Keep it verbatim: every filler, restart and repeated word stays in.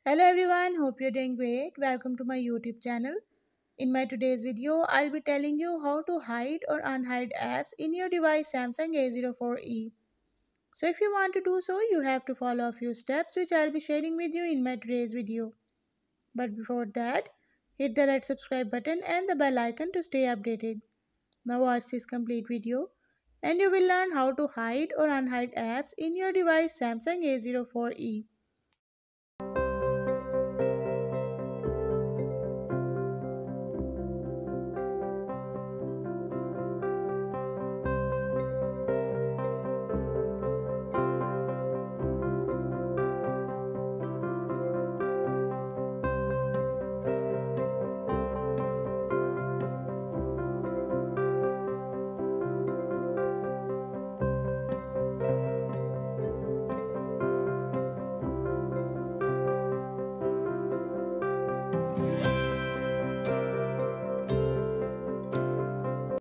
Hello everyone, hope you're doing great. Welcome to my YouTube channel. In my today's video, I'll be telling you how to hide or unhide apps in your device Samsung A zero four e. So if you want to do so, you have to follow a few steps which I'll be sharing with you in my today's video. But before that, hit the red subscribe button and the bell icon to stay updated. Now watch this complete video and you will learn how to hide or unhide apps in your device Samsung A zero four e.